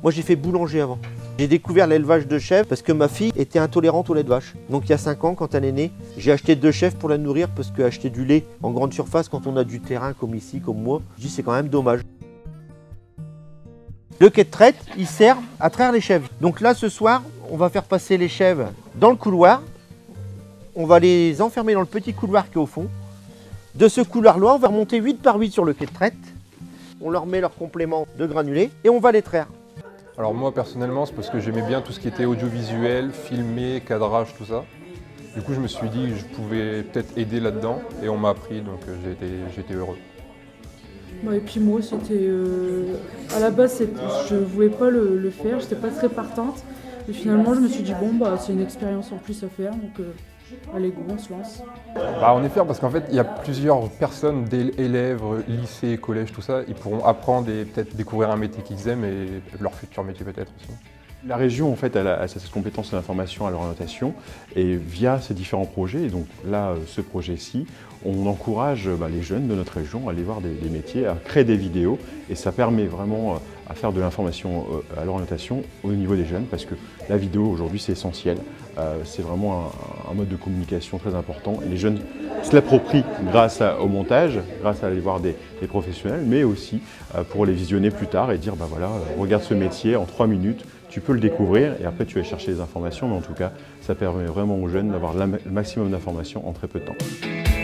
Moi j'ai fait boulanger avant. J'ai découvert l'élevage de chèvres parce que ma fille était intolérante au lait de vache. Donc il y a 5 ans, quand elle est née, j'ai acheté 2 chèvres pour la nourrir parce qu'acheter du lait en grande surface quand on a du terrain comme ici, comme moi, je dis c'est quand même dommage. Le quai de traite, il sert à traire les chèvres. Donc là ce soir, on va faire passer les chèvres dans le couloir. On va les enfermer dans le petit couloir qui est au fond. De ce couloir-là, on va remonter 8 par 8 sur le quai de traite. On leur met leur complément de granulés et on va les traire. Alors moi personnellement, c'est parce que j'aimais bien tout ce qui était audiovisuel, filmé, cadrage, tout ça. Du coup je me suis dit que je pouvais peut-être aider là-dedans et on m'a appris, donc j'ai été heureux. Et puis moi c'était... à la base je voulais pas le faire, j'étais pas très partante. Et finalement je me suis dit bon c'est une expérience en plus à faire, donc allez go, on se lance. On est fiers parce qu'en fait il y a plusieurs personnes, élèves, lycée, collège, tout ça, ils pourront apprendre et peut-être découvrir un métier qu'ils aiment et leur futur métier peut-être aussi. La région en fait elle a cette compétence de l'information à l'orientation et via ces différents projets, et donc là ce projet-ci, on encourage les jeunes de notre région à aller voir des métiers, à créer des vidéos, et ça permet vraiment à faire de l'information à l'orientation au niveau des jeunes, parce que la vidéo aujourd'hui c'est essentiel, c'est vraiment un mode de communication très important. Les jeunes se l'approprient grâce au montage, grâce à aller voir des professionnels, mais aussi pour les visionner plus tard et dire voilà, regarde ce métier en 3 minutes, tu peux le découvrir et après tu vas chercher les informations, mais en tout cas ça permet vraiment aux jeunes d'avoir le maximum d'informations en très peu de temps.